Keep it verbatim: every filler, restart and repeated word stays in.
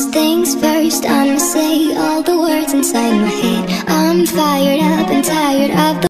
First things first, I'ma say all the words inside my head. I'm fired up and tired of the